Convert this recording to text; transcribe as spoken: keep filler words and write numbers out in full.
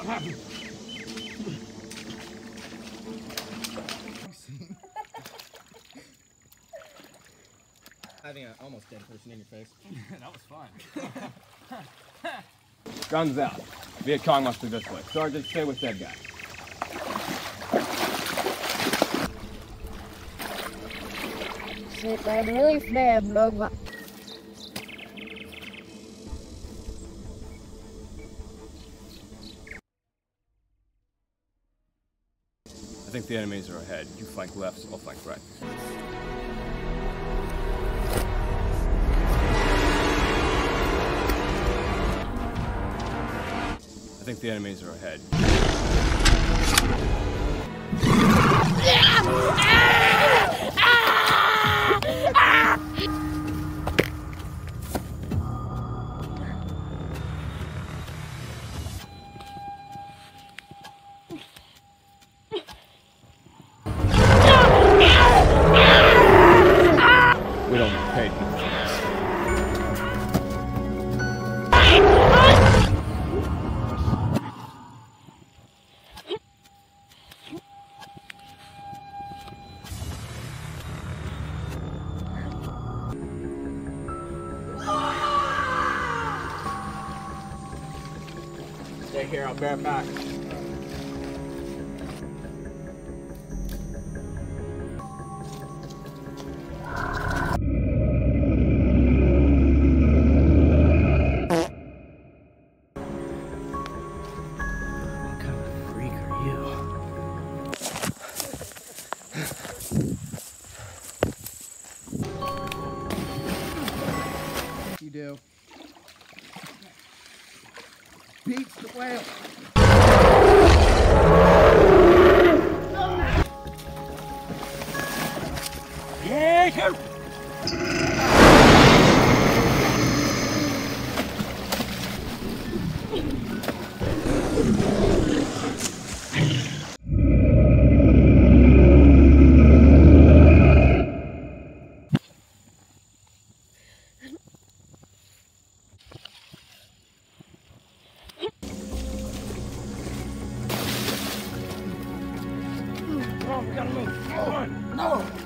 Having an almost dead person in your face. That was fun. Guns out. Viet Cong must be this way. Sergeant, stay with dead guy. Shit, I'm really bad, bro. I think the enemies are ahead. You flank left, I'll flank right. I think the enemies are ahead. We don't get paid for this. Stay here, I'll bear back. You do. Beats the whale. Yeah, Oh, we gotta move. Come on. No.